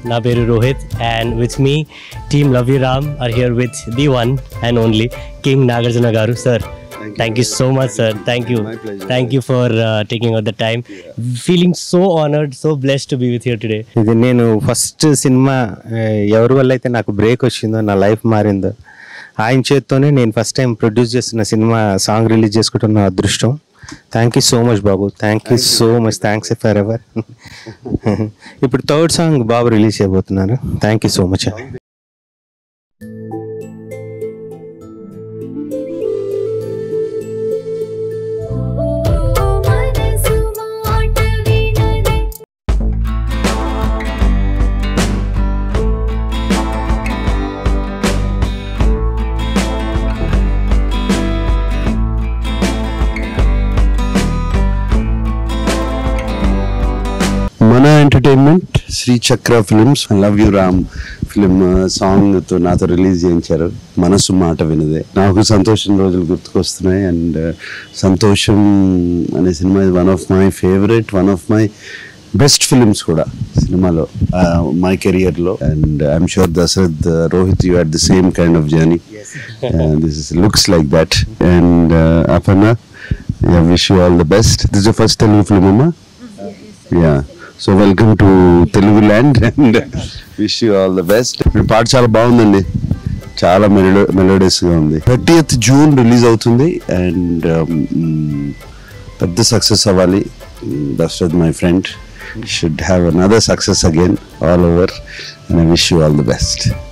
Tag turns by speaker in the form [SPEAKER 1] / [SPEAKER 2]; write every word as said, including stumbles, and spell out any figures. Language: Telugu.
[SPEAKER 1] నా పేరు Rohit and with me team Love You Ram are here with the one and only King Nagarjuna garu. Sir, thank, thank you, you so much sir. Thank you. My pleasure. Thank you for uh, taking out the time. Yeah. Feeling so honored, so blessed to be with you today.
[SPEAKER 2] ఇది నేను ఫస్ట్ సినిమా ఎవరి వల్ల అయితే నాకు బ్రేక్ వచ్చిందో, నా లైఫ్ మారిందో, ఆయన చేత్తోనే నేను ఫస్ట్ టైం ప్రొడ్యూస్ చేస్తున్న సినిమా సాంగ్ రిలీజ్ చేసుకుంటున్న అదృష్టం. థ్యాంక్ యూ సో మచ్ బాబు, thank you so much, thanks forever. ఇప్పుడు థర్డ్ సాంగ్ బాబు రిలీజ్ చేయబోతున్నారు. Thank you so much.
[SPEAKER 3] Mana Entertainment, Sri Chakra Films, Love You Ram film song to nato release చేయించారు. మనసు మాట వినదే. నాకు సంతోషం రోజులు గుర్తుకొస్తున్నాయి. అండ్ సంతోషం అనే cinema is one of my favourite, one of my best films కూడా సినిమాలో మై కెరియర్ లో. And I'm sure Dasarath, Rohit, you had the same kind of journey. This is looks like that. And Aparna, I wish you all the best. This is the first Telugu film అమ్మా? Yeah, so welcome to Telugu land and wish you all the best. మీ పాట చాలా బాగుందండి, చాలా మెలో మెలోడియస్గా ఉంది. థర్టీయత్ జూన్ రిలీజ్ అవుతుంది. అండ్ పెద్ద సక్సెస్ అవ్వాలి. Dasarath my friend should have another success again all over. And I wish you all the best.